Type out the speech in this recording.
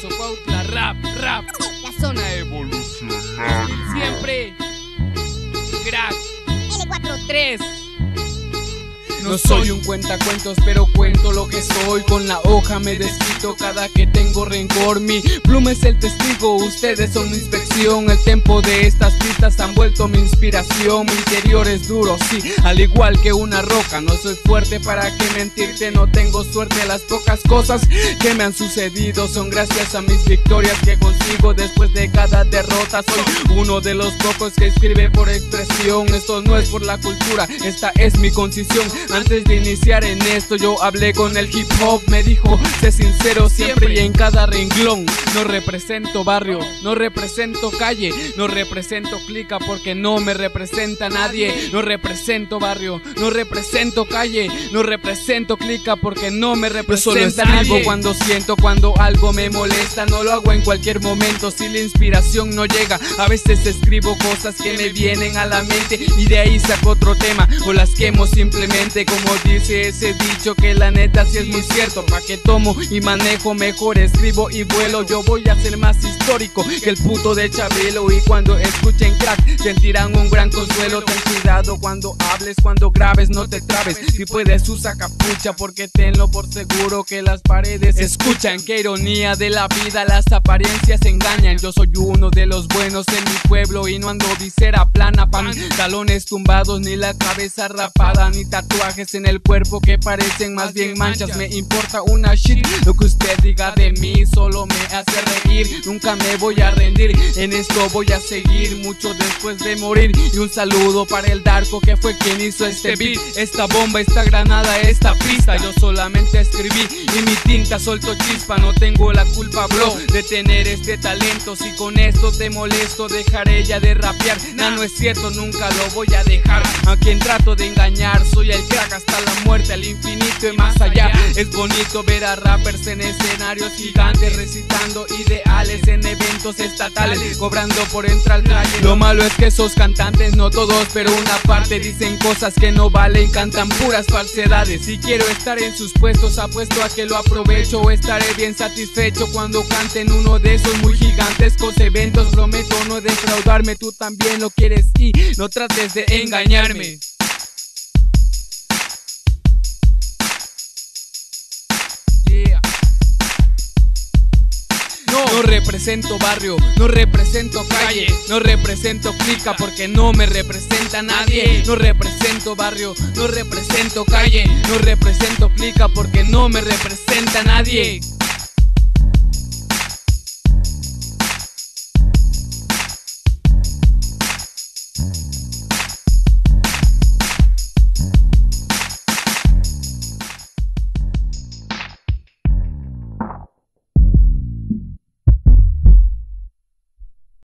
Paso Cuautla, rap, La zona evolucionar. siempre, crack, L43. No soy un cuentacuentos, pero cuento lo que soy. Con la hoja me desquito cada que tengo rencor. Mi pluma es el testigo, ustedes son mi inspección. El tempo de estas pistas han vuelto mi inspiración. Mi interior es duro, sí, al igual que una roca. No soy fuerte, para qué mentirte, no tengo suerte. Las pocas cosas que me han sucedido son gracias a mis victorias que consigo después de cada derrota. Soy uno de los pocos que escribe por expresión. Esto no es por la cultura, esta es mi concisión. Antes de iniciar en esto yo hablé con el hip hop. Me dijo, sé sincero siempre y en cada renglón. No represento barrio, no represento calle, no represento clica porque no me representa nadie. No represento barrio, no represento calle, no represento clica porque no me representa nadie. Cuando siento, cuando algo me molesta, no lo hago en cualquier momento. Si la inspiración no llega, a veces escribo cosas que me vienen a la mente y de ahí saco otro tema o las quemo simplemente. Como dice ese dicho que la neta sí es muy cierto. Pa' que tomo y manejo mejor, escribo y vuelo. Yo voy a ser más histórico que el puto de Chabelo. Y cuando escuchen crack sentirán un gran consuelo. Ten cuidado cuando hables, cuando grabes, no te trabes. Si puedes usa capucha porque tenlo por seguro que las paredes escuchan. Qué ironía de la vida, las apariencias engañan. Yo soy uno de los buenos en mi pueblo y no ando visera plana, pantalones tumbados, ni la cabeza rapada, ni tatuajes en el cuerpo que parecen más bien manchas. Me importa una shit lo que usted diga de mí, solo me hace reír. Nunca me voy a rendir, en esto voy a seguir mucho después de morir. Y un saludo para el Darko que fue quien hizo este beat, esta bomba, esta granada, esta pista. Yo solamente escribí y mi tinta soltó chispa. No tengo la culpa, bro, de tener este talento. Si con esto te molesto, dejaré ya de rapear. No es cierto, nunca lo voy a dejar. A quien trato de engañar, soy el crack hasta la muerte, al infinito y más allá. Es bonito ver a rappers en escenarios gigantes, recitando ideales en eventos estatales, cobrando por entrar al calle. Lo malo es que esos cantantes, no todos, pero una parte, dicen cosas que no valen, cantan puras falsedades. Si quiero estar en sus puestos, apuesto a que lo aprovecho, o estaré bien satisfecho cuando canten uno de esos muy gigantescos eventos. Prometo no defraudarme, tú también lo quieres y no trates de engañarme. No represento barrio, no represento calle, no represento clica porque no me representa nadie. No represento barrio, no represento calle, no represento clica porque no me representa nadie.